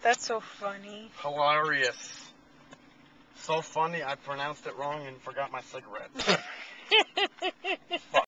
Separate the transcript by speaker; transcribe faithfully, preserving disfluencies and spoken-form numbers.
Speaker 1: That's so funny.
Speaker 2: Hilarious. So funny, I pronounced it wrong and forgot my cigarette.